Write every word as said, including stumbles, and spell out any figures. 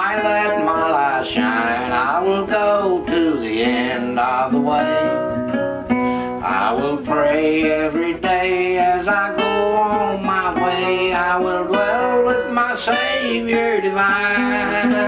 I let my light shine. I will go to the end of the way. I will pray every day as I go on my way. I will dwell with my Savior divine.